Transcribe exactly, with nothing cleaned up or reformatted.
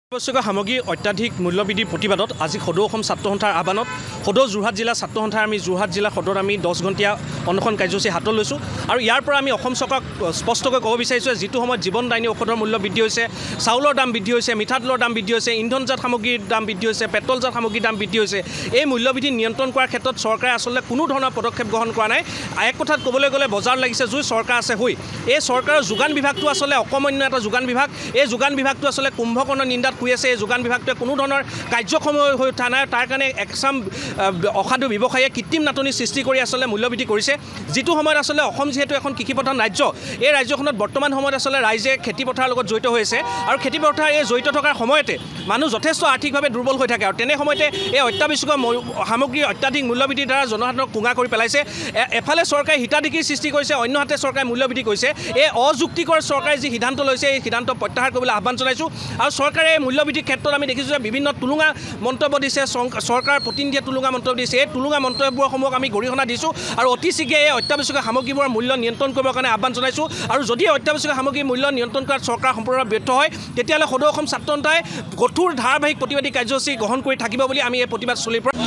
অত্যাৱশ্যকীয় সামগ্ৰীৰ অত্যাধিক মূল্যবৃদ্ধিৰ প্ৰতিবাদত আজি সদৌ অসম ছাত্ৰ সন্থাৰ আহ্বানত সদৌ যোৰহাট জিলা ছাত্ৰ সন্থাৰ আমি যোৰহাট জিলা সদৰত আমি দহ ঘণ্টীয়া অনশন কাৰ্যসূচী হাতত লৈছোঁ আৰু ইয়াৰ পৰা আমি অসম চৰকাৰক স্পষ্টকৈ ক'ব বিচাৰিছোঁ যে যিটো সময়ত জীৱনদায়িনী ঔষধৰ মূল্য বৃদ্ধি হৈছে, চাউলৰ দাম বৃদ্ধি হৈছে, মিঠাতেলৰ দাম বৃদ্ধি হৈছে, ইন্ধনজাত সামগ্ৰীৰ দাম বৃদ্ধি হৈছে, পেট্ৰলজাত সামগ্ৰীৰ দাম বৃদ্ধি হৈছে, এই মূল্যবৃদ্ধি নিয়ন্ত্ৰণ কৰাৰ ক্ষেত্ৰত চৰকাৰে আচলতে কোনো ধৰণৰ পদক্ষেপ গ্ৰহণ কৰা নাই। এক কথাত ক'বলৈ গ'লে বজাৰ লাগিছে জুই, চৰকাৰ আছে হৈ। এই চৰকাৰৰ যোগান বিভাগটো আচলতে অকমান্য এটা যোগান বিভাগ। এই যোগান বিভাগটো আচলতে কুম্ভকৰ্ণৰ নিন্দাত শুই আছে। এই যোগান বিভাগটোৱে কোনো ধৰণৰ কাৰ্যক্ষম হৈ উঠা নাই। তাৰ কাৰণে একচাম অসাধু ব্যৱসায়ীয়ে কৃত্ৰিম নাটনি সৃষ্টি কৰি আচলতে মূল্যবৃদ্ধি কৰিছে। যিটো সময়ত আচলতে অসম যিহেতু এখন কৃষিপ্ৰধান ৰাজ্য, এই ৰাজ্যখনত বৰ্তমান সময়ত আচলতে ৰাইজে খেতিপথাৰৰ লগত জড়িত হৈ আছে আৰু খেতিপথাৰ এই জড়িত থকাৰ সময়তে মানুহ যথেষ্ট আৰ্থিকভাৱে দুৰ্বল হৈ থাকে আৰু তেনে সময়তে এই অত্যাৱশ্যকীয় সামগ্ৰীৰ অত্যাধিক মূল্যবৃদ্ধিৰ দ্বাৰা জনসাধাৰণক কুঙা কৰি পেলাইছে। এফালে চৰকাৰে হিতাধিকাৰীৰ সৃষ্টি কৰিছে, অন্যহাতে চৰকাৰে মূল্যবৃদ্ধি কৰিছে। এই অযুক্তিকৰ চৰকাৰে যি সিদ্ধান্ত লৈছে, এই সিদ্ধান্ত প্ৰত্যাহাৰ কৰিবলৈ আহ্বান জনাইছোঁ। আৰু চৰকাৰে এই মূল্যবৃদ্ধিৰ ক্ষেত্ৰত আমি দেখিছোঁ যে বিভিন্ন তুলুঙা মন্তব্য দিছে, চৰকাৰৰ প্ৰতিনিধিয়ে তুলুঙা মন্তব্য দিছে। এই তুলুঙা মন্তব্যসমূহক আমি গৰিহণা দিছোঁ আৰু অতি শীঘ্ৰে এই অত্যাৱশ্যকীয় সামগ্ৰীবোৰৰ মূল্য নিয়ন্ত্ৰণ কৰিবৰ কাৰণে আহ্বান জনাইছোঁ। আৰু যদি অত্যাৱশ্যকীয় সামগ্ৰীৰ মূল্য নিয়ন্ত্ৰণ কৰাত চৰকাৰ সম্পূৰ্ণ ব্যৰ্থ হয়, তেতিয়াহ'লে সদৌ অসম ছাত্ৰ সন্থাই কঠোৰ ধাৰাবাহিক প্ৰতিবাদী কাৰ্যসূচী গ্ৰহণ কৰি থাকিব বুলি আমি এই প্ৰতিবাদ চলিৰ পৰা